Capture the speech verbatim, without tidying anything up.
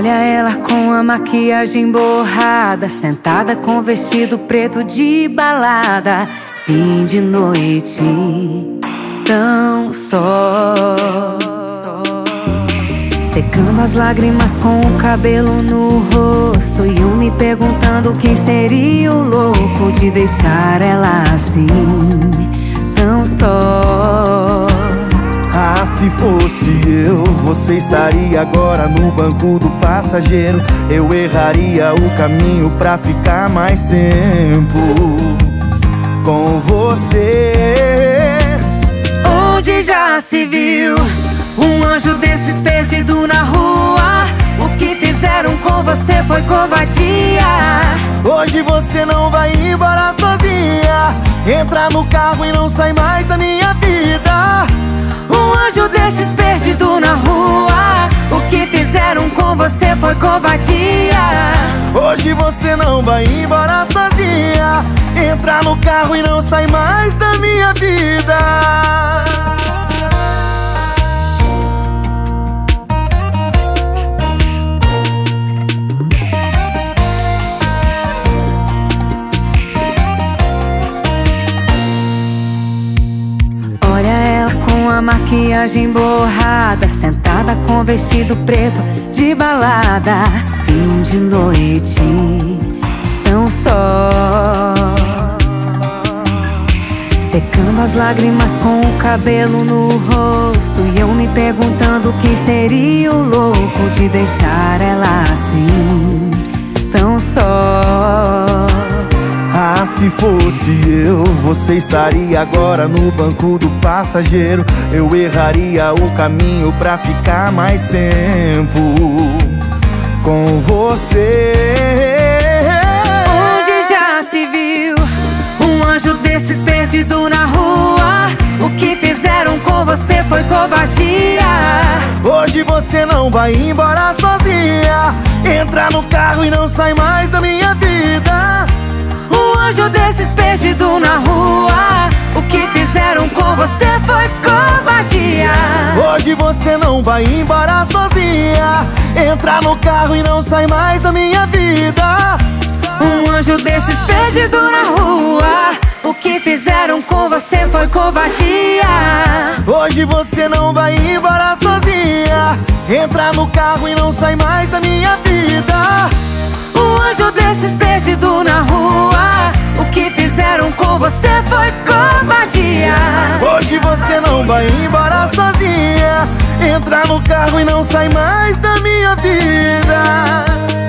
Olha ela com a maquiagem borrada, sentada com vestido preto de balada. Fim de noite, tão só, secando as lágrimas com o cabelo no rosto. E eu me perguntando quem seria o louco de deixar ela assim, tão só. Ah, se fosse eu, você estaria agora no banco do passageiro. Eu erraria o caminho pra ficar mais tempo com você. Onde já se viu um anjo desses perdido na rua? O que fizeram com você foi covardia. Hoje você não vai embora sozinha. Entra no carro e não sai mais da minha vida. Um anjo desses perdido na rua. O que fizeram com você foi covardia. Hoje você não vai embora sozinha. Entra no carro e não sai mais da minha vida. Olha ela com a maquiagem borrada, sentada com vestido preto de balada. Fim de noite, tão só, secando as lágrimas com o cabelo no rosto. E eu me perguntando quem seria o louco de deixar ela assim, tão só. Ah, se fosse eu, você estaria agora no banco do passageiro. Eu erraria o caminho pra ficar mais tempo com você. Onde já se viu um anjo desses perdido na rua? O que fizeram com você foi covardia. Hoje você não vai embora sozinha. Entra no carro e não sai mais da minha vida. Um anjo desses perdido na rua. O que fizeram com você foi covardia. Hoje você não vai embora sozinha. Entra no carro e não sai mais da minha vida. Um anjo desses perdido na rua. O que fizeram com você foi covardia. Hoje você não vai embora sozinha. Entra no carro e não sai mais da minha vida. Um anjo desses perdido na rua. O que fizeram com você foi covardia. Hoje você não vai embora sozinha. Entra no carro e não sai mais da minha vida.